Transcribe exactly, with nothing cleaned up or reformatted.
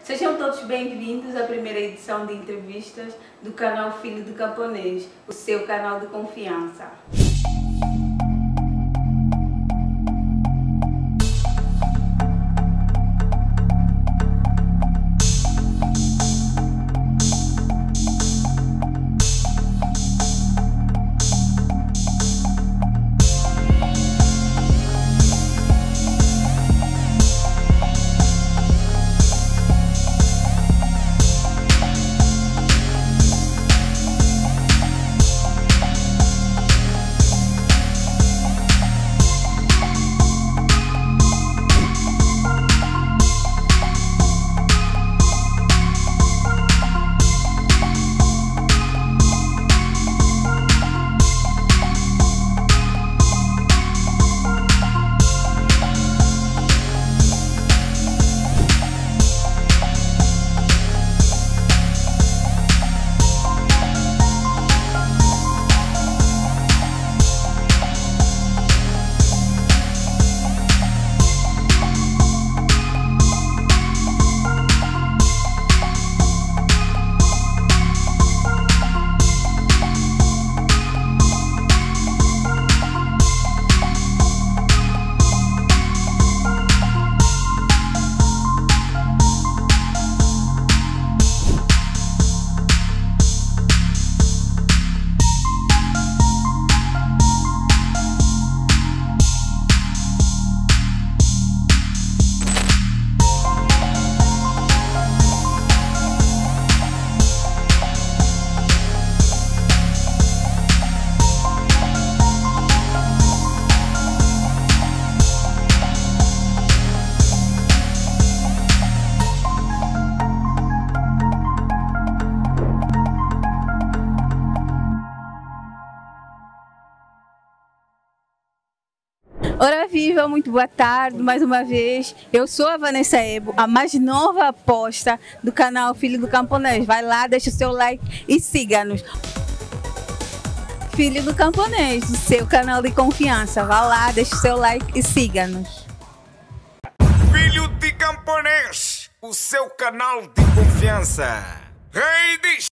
Sejam todos bem-vindos à primeira edição de entrevistas do canal Filho do Camponês, o seu canal de confiança. Ora viva, muito boa tarde, mais uma vez. Eu sou a Vanessa Ebo, a mais nova aposta do canal Filho do Camponês. Vai lá, deixa o seu like e siga-nos. Filho do Camponês, o seu canal de confiança. Vá lá, deixa o seu like e siga-nos. Filho de Camponês, o seu canal de confiança. Rei de